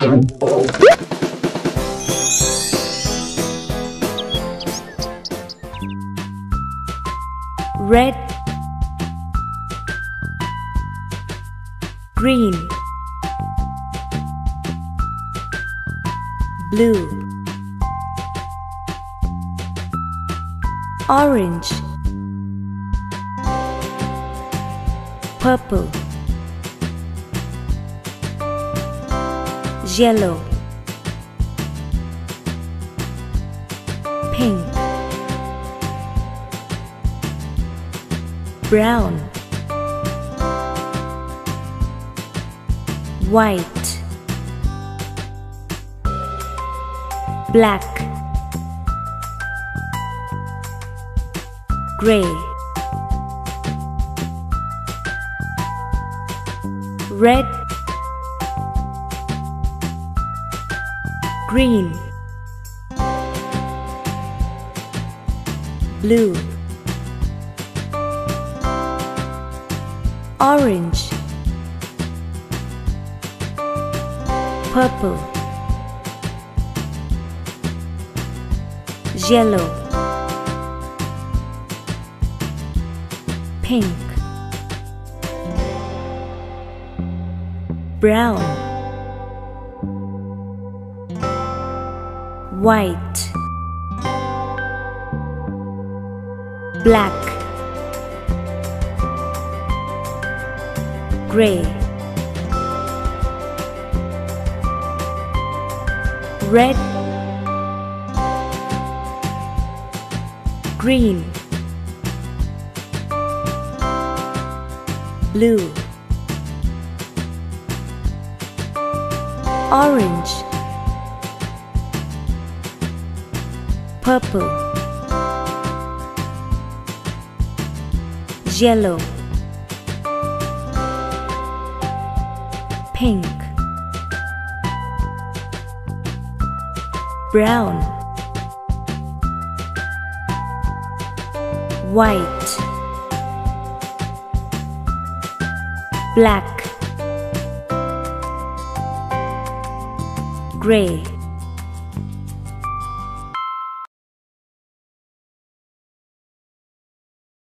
red, green, blue, orange, purple, yellow, pink, brown, white, black, gray, red, green, blue, orange, purple, yellow, pink, brown, white, black, gray, red, green, blue, orange, purple, yellow, pink, brown, white, black, gray.